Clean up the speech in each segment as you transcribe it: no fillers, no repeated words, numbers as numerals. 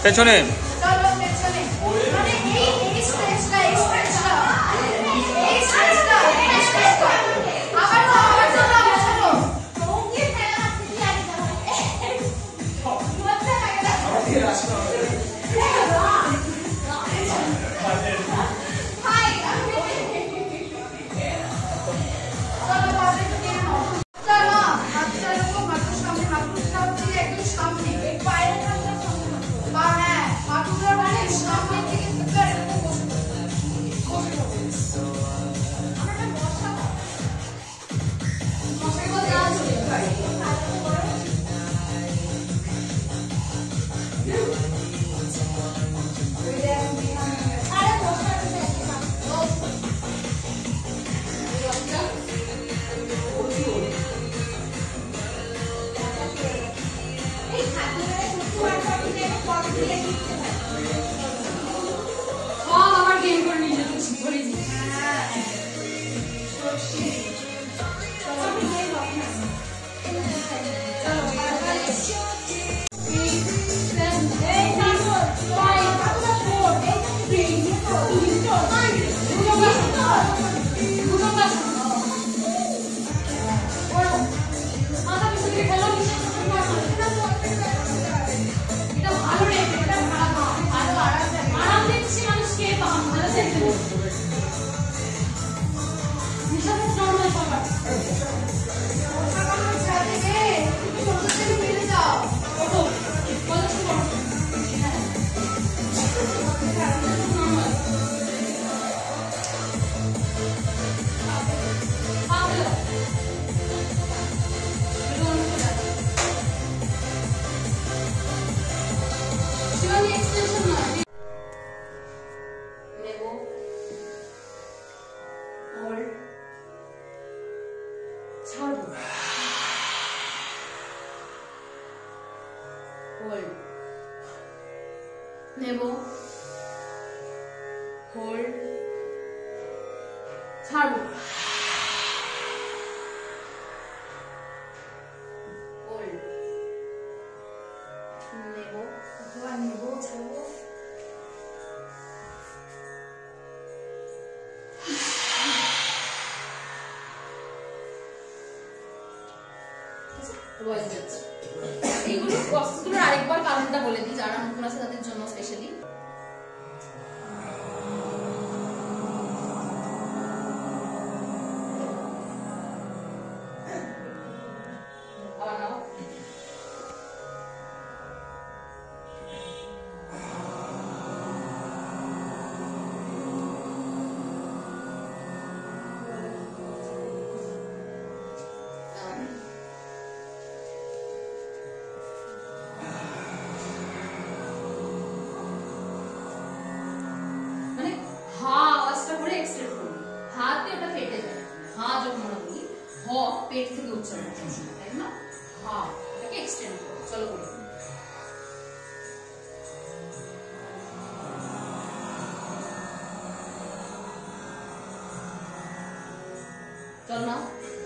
পেছনে চলো পেছনে মানে এই স্ট্রেচটা আবার চলো ওকে ফেলা হাতে দিয়ে আগে যাও মজা লাগে না হাই চলো বাজে কি নাও চলো আচ্ছা লোক মাত্র সামনে মাত্র সামনে একদম সামনে পায়ের কাছে সামনে বা হ্যাঁ মাত্র মানে সামনে থেকে সুপার এরকম বসে আমরা না বসা মশাই বলে আজ চলে পারি আরে বসা আমার গেম করে নিয়ে যেতে ধরে দিই নেব হোল্ড ছাড়বো হোল্ড নেব আবার নেব ছাড়বো এইগুলো প্রসেসগুলোর আরেকবার কারণটা বলে দিই যারা নতুন আছে তাদের জন্য স্পেশালি पेट থেকে উচ্চারণ করছি তাই না হ্যাঁ এটাকে এক্সটেন্ড করো চলো করি চল না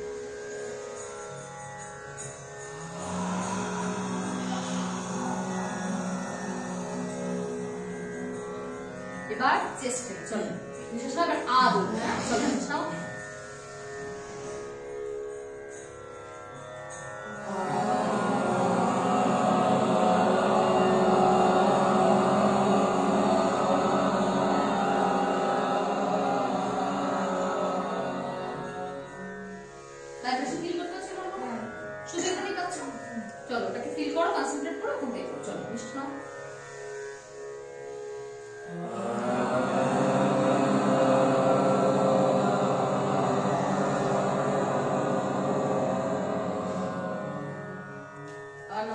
এবার চেস্ট চলো নিঃশ্বাস নাও এবার আ বলবো চলো নিঃশ্বাস নাও चलो এটাকে ফিল করো কনসেন্ট্রেট করো এখন দেখো চলো নিঃশ্বাস নাও আনো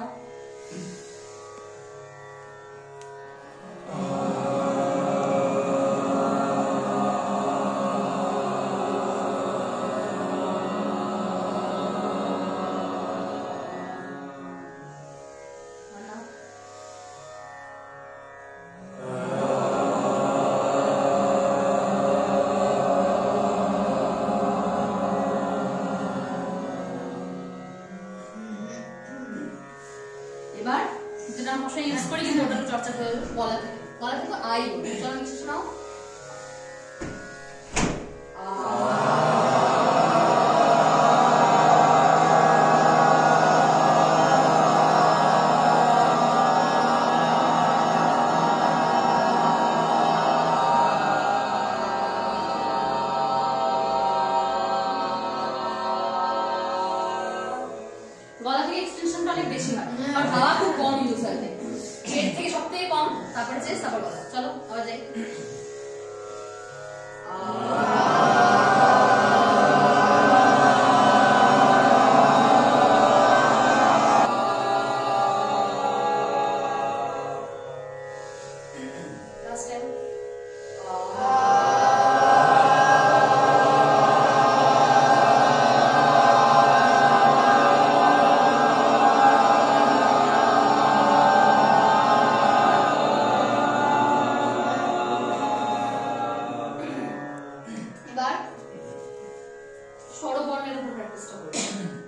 বাচ্চা গলা থেকে আই বলবে। চলো নিচে শোনাও। গলা থেকে এক্সটেনশনটা অনেক বেশি হয় আর হাওয়া খুব কম ইউজ হয়। পেট থেকে সবথেকে কম, তারপরে চেস্ট, তারপর গলা। চলো আবার যাই। Last time. এবার স্বরবর্ণের উপর প্র্যাকটিসটা করব।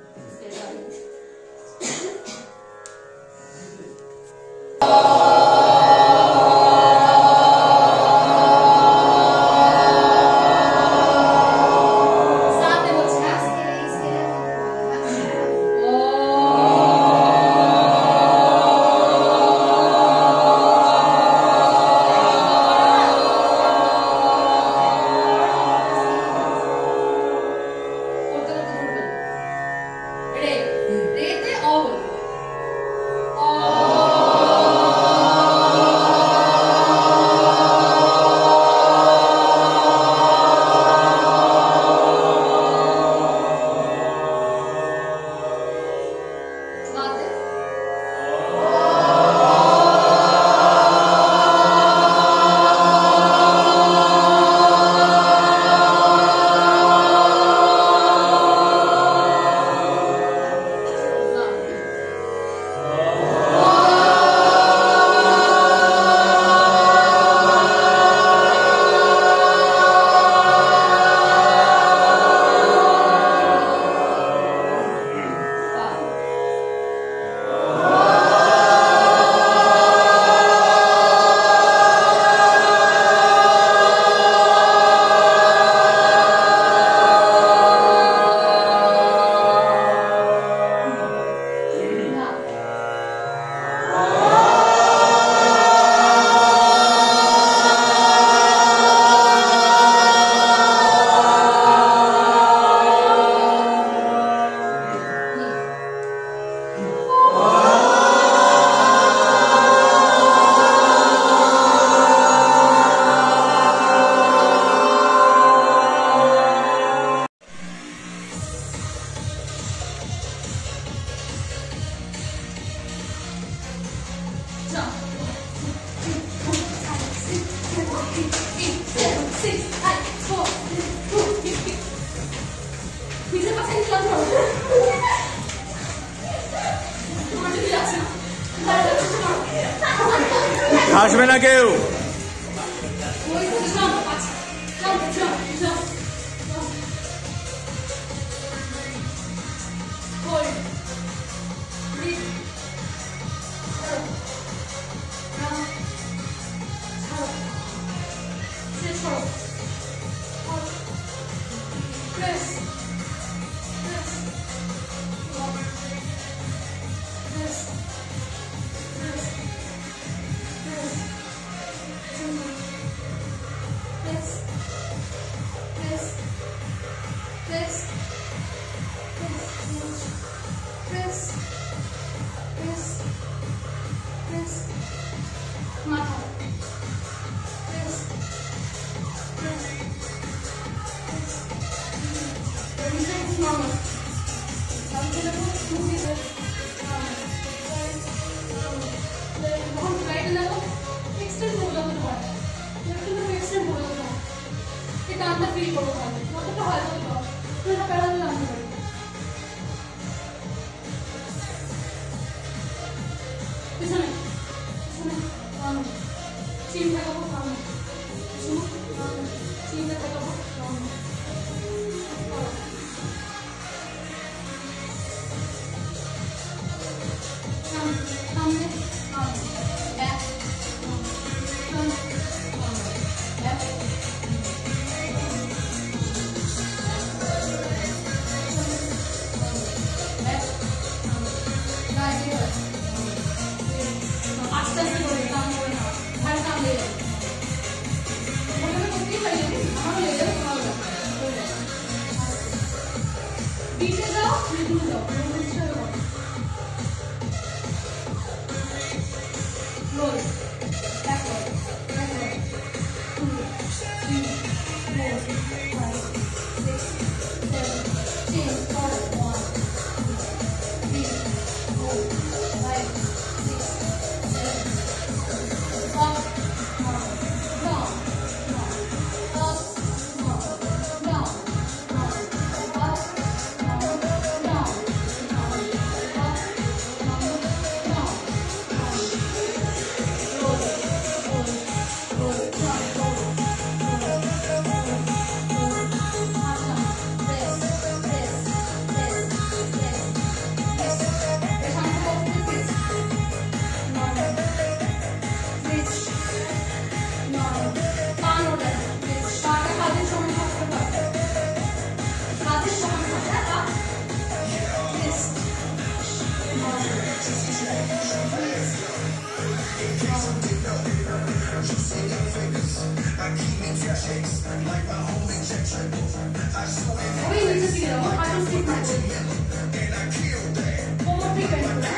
আসবে না কেউ। Back. ওই নিচে দিয়ে দাও পাঁচটা স্টিক মারো কোমর থেকে বের করো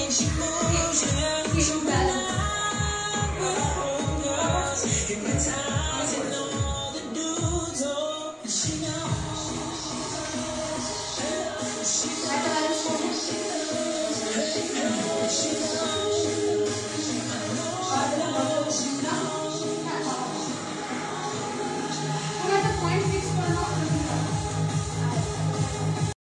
Keep